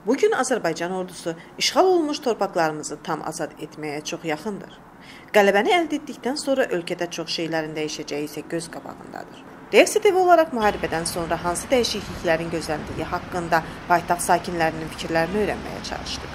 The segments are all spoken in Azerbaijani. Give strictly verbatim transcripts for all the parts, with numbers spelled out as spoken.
Bugün Azərbaycan ordusu işğal olmuş torpaqlarımızı tam azad etməyə çox yaxındır. Qələbəni əldə etdikdən sonra ölkədə çox şeylərin dəyişəcəyi isə göz qabağındadır. Reaksiya T V olaraq müharibədən sonra hansı dəyişikliklərin gözləndiyi haqqında paytaxt sakinlərinin fikirlərini öyrənməyə çalışdıq.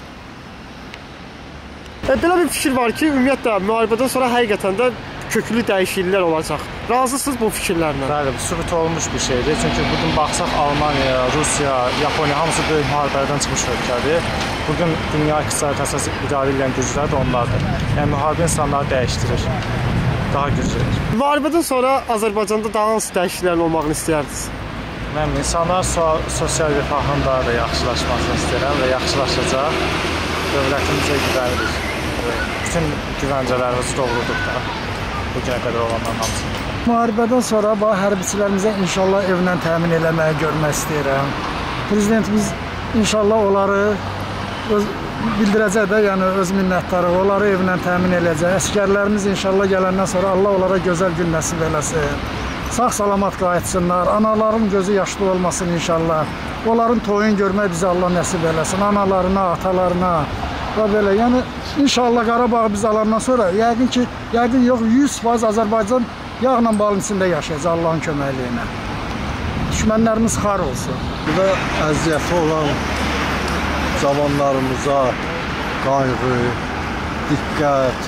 Belə bir fikir var ki, ümumiyyətlə müharibədən sonra həqiqətən də köklü dəyişikliklər olacaq. Razısınız bu fikirlərlə? Bəli, bu sübut olmuş bir şeydir. Çünki bugün baxsaq Almaniya, Rusiya, Yaponiya hamısı böyük müharibələrdən çıxmış ölkədir. Bugün dünya iqtisadi əsas idarə edən güclər də onlardır. Yəni müharibə insanları dəyişdirir. Daha güclüdür. Müharibədən sonra Azərbaycanda daha hansı dəyişikliklərin olmağını istəyərdiniz? Mən insanlar so sosial rifahın daha da yaxşılaşmasını istəyirəm və yaxşılaşacaq. Dövlətimizə güvənirik. Bütün güvəncələrimizi doğruduq da. Bugünə qədər olanların hamısını. Müharibədən sonra hərbiçilərimizə inşallah evlə təmin eləməyi görmək istəyirəm. Prezidentimiz inşallah onları öz, bildirəcək də, yəni öz minnətdarı, onları evlə təmin eləyəcək. Əskərlərimiz inşallah gələndən sonra Allah onlara gözəl gün nəsib eləsin. Sağ-salamat qayıtsınlar, anaların gözü yaşlı olmasın inşallah. Onların toyun görmək bizə Allah nəsib eləsin, analarına, atalarına. Və belə, yəni inşallah Qarabağı biz alandan sonra yəqin ki, yəqin yox yüz faiz Azərbaycan yağla balın içində yaşayacaq Allahın köməyi ilə. Düşmənlərimiz xar olsun. Bu da əziyyəti olan cavanlarımıza qayğı, diqqət,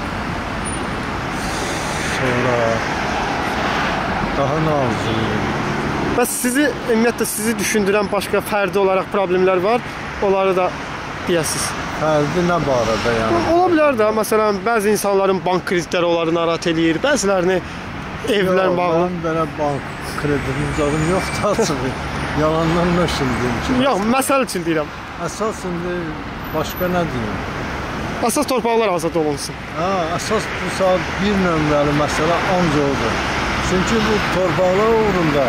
sonra daha nə arzulayım. Bəs sizi, ümumiyyətlə sizi düşündürən başqa fərdi olaraq problemlər var, onları da deyəsiniz. Fərdi nə barədə yəni? Ola bilər də, məsələn, bəzi insanların bank kreditləri onları narahat eləyir, bəzilərini evlər bağlı. Mənim belə bank kreditinin zadım yoxdur açıq. Yalandan nöşüldüyüm ki. Yox, məsəl üçün deyirəm. Əsas indi başqa nə deyim? Əsas torpaqlar azad olunsun. Hə, əsas bu saat bir nömrəli məsələ ancaq odur. Çünki bu torpaqlar uğrunda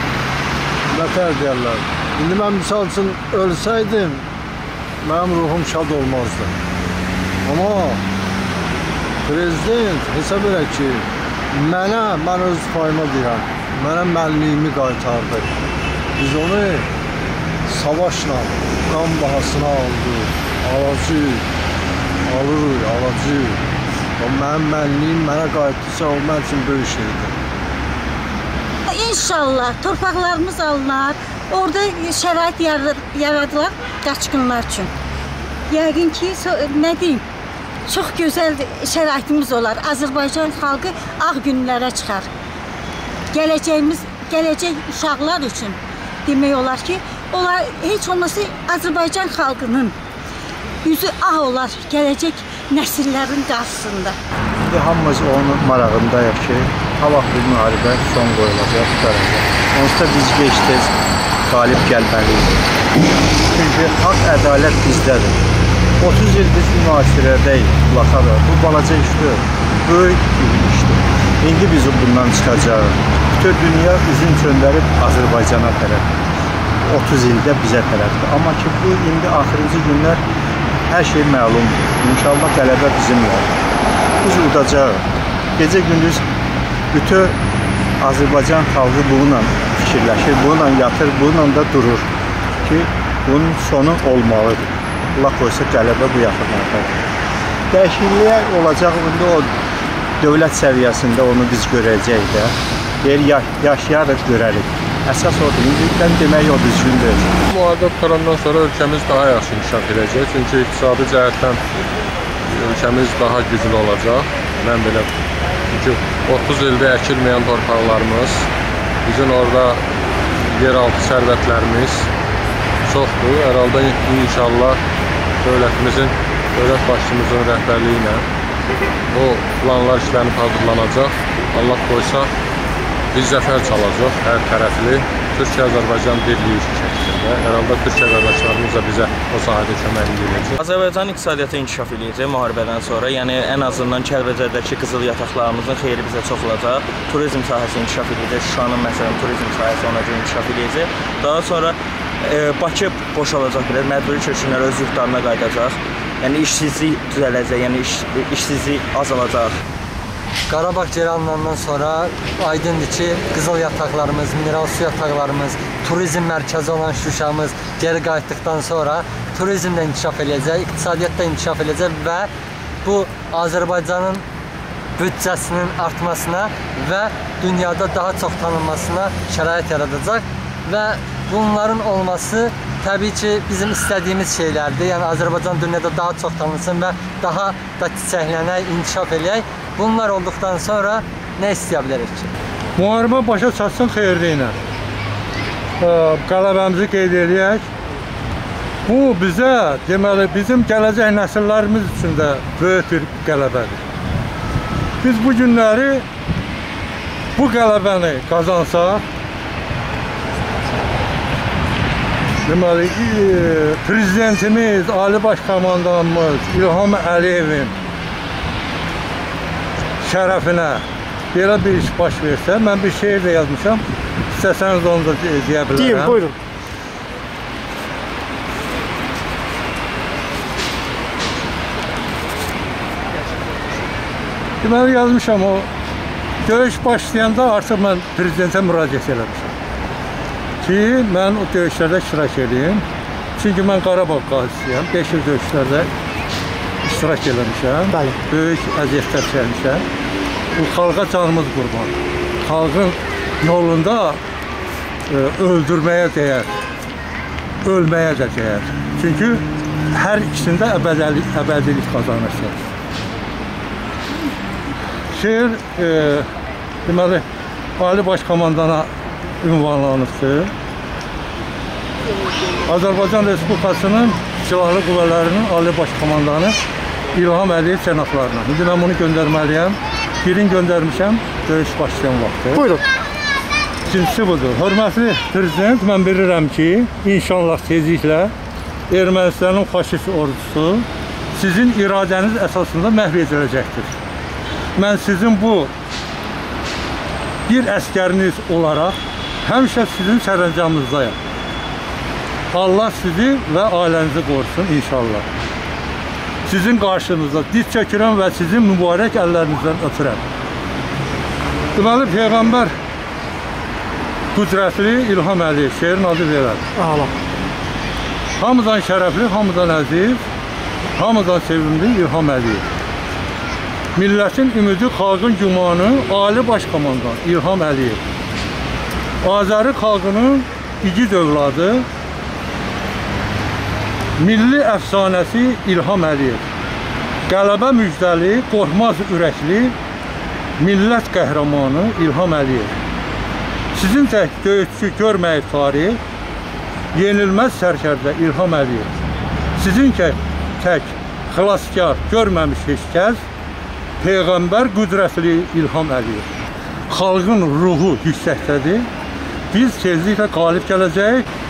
nətər deyərlər. İndi mən misal üçün ölsəydim, mənim ruhum şad olmazdı. Amma prezident hesab elə ki, mənə, mən öz payıma deyirəm, mənə mənliyimi qaytardı. Biz onu savaşla, qan bahasına aldıq, alacaq, alırıq, alacaq. Mənim mənliyim mənə qayıtdıysa, o mən üçün böyük şeydir. İnşallah torpaqlarımız alınar, orada şərait yaradılar qaçqınlar üçün. Yəqin ki, nə deyim, çox gözəl şəraitimiz olar. Azərbaycan xalqı ağ günlərə çıxar. Gələcəyimiz, gələcək uşaqlar üçün demək olar ki, onlar heç olmasa Azərbaycan xalqının yüzü ağ olar gələcək nəsillərin qarşısında. İndi hamımız onun marağındayıq ki, ha vaxt bir müharibə son qoyulacaq, tutaracaq. Onsuz da biz gec-tez qalib gəlməliyik. Çünki haqq, ədalət bizdədir. otuz il biz müasirədəyik, laxada. Bu balaca işdir, böyük bir işdir. İndi biz bundan çıxacağıq. Bütün dünya üzün çöndərib Azərbaycana tərəf. otuz ildə bizə tərəfdir. Amma ki, bu indi axırıncı günlər hər şey məlumdur. İnşallah qələbə bizimlədir. Biz udacağıq. Gecə-gündüz bütün Azərbaycan xalqı bununla fikirləşir, bununla yatır, bununla da durur ki, bunun sonu olmalıdır. Allah qoysa qələbə bu yaxınlardadır. Dəyişikliyə olacaq, indi o dövlət səviyyəsində onu biz görəcəyik də. Deyir, yaşayarıq, görərik. Əsas odur, indidən demək o düzgündür. Müharibə qutarandan sonra ölkəmiz daha yaxşı inkişaf edəcək. Çünki iqtisadi cəhətdən ölkəmiz daha güclü olacaq. Mən belə, çünki otuz ildə əkilməyən torpaqlarımız, bizim orada yeraltı sərvətlərimiz çoxdur. Herhalde inşallah dövlətimizin, dövlət başçımızın rəhbərliyi ilə o planlar işlənib hazırlanacaq. Allah qoysa biz zəfər çalacaq hər tərəfli Türkiyə-Azərbaycan birliyi şəklində. Herhalde Türkiyə qardaşlarımız da bizə o sahədə köməklik edəcək. Azərbaycan iqtisadiyyatı inkişaf edəcək müharibədən sonra. Yəni ən azından Kəlbəcərdəki qızıl yataqlarımızın xeyri bizə çox olacaq. Turizm sahəsi inkişaf edəcək. Şuşanın məsələn turizm sahəsi ona görə inkişaf edəcək. Daha sonra e, Bakı boşalacaq biraz, məcburi köçkünlər öz yurtlarına qayıdacaq. Yəni işsizlik düzələcək, yəni iş, işsizlik azalacaq. Qarabağ cərəyanından sonra aydındır ki, qızıl yataqlarımız, mineral su yataqlarımız, turizm mərkəzi olan Şuşamız, geri qayıtdıqdan sonra turizm də inkişaf edəcək, iqtisadiyyat da inkişaf edəcək və bu Azərbaycanın büdcəsinin artmasına və dünyada daha çox tanınmasına şərait yaradacaq və bunların olması təbii ki bizim istədiyimiz şeylərdir. Yəni Azərbaycan dünyada daha çox tanınsın və daha da çiçəklənək, inkişaf eləyək. Bunlar olduqdan sonra nə istəyə bilərik ki? Müharibə başa çatsın xeyirli ilə. Qələbəmizi qeyd edək. Bu bizə, deməli, bizim gələcək nəsillərimiz üçün də böyük bir qələbədir. Biz bu günləri bu qələbəni qazansaq, deməli, prezidentimiz, Ali Baş Komandanımız İlham Əliyevin şərəfinə belə bir iş baş versə, mən bir şeir də yazmışam, istəsəniz onu da deyə bilərəm. Deyim, buyurun. Deməli, yazmışam o, döyüş başlayanda artıq mən prezidentə müraciət eləmişəm ki, mən o döyüşlərdə iştirak edeyim. Çünki mən Qarabağ qazisiyəm, beş il döyüşlərdə iştirak eləmişəm, Bəli. böyük əziyyətlər çəkmişəm. Bu xalqa canımız qurban. Xalqın yolunda e, öldürməyə dəyər, ölməyə də dəyər. Çünki hər ikisində əbədilik, əbədilik qazanırsınız. Şeir, e, deməli, Ali Baş Komandana ünvanlanıbdır. Azərbaycan Respublikasının Silahlı Qüvvələrinin Ali Baş Komandanı İlham Əliyev cənablarına. İndi mən bunu göndərməliyəm. Birini göndərmişəm, döyüş başlayan vaxtı. Buyurun. İkincisi budur. Hörmətli Prezident, mən bilirəm ki, inşallah tezliklə Ermənistanın faşist ordusu sizin iradəniz əsasında məhv ediləcəkdir. Mən sizin bu bir əskəriniz olaraq həmişə sizin sərəncamınızdayım. Allah sizi və ailənizi qorusun inşallah. Sizin qarşınızda diz çəkirəm və sizin mübarək əllərinizdən öpürəm. Deməli, Peyğəmbər qüdrətli İlham Əliyev, şeirin adı verər. Allah. Hamıdan şərəfli, hamıdan əziz, hamıdan sevimli İlham Əliyev. Millətin ümidi, xalqın gümanı, Ali Baş Komandan İlham Əliyev. Azəri xalqının igid övladı, milli əfsanəsi İlham Əliyev. Qələbə müjdəli, qorxmaz ürəkli, millət qəhrəmanı İlham Əliyev. Sizin tək döyüşçü görməyib tarix, yenilməz sərkərdə İlham Əliyev. Sizin tək xilaskar görməmiş heç kəs, Peyğəmbər qüdrətli İlham Əliyev. Xalqın ruhu yüksəkdədir. Biz tezliklə qalib gələcəyik.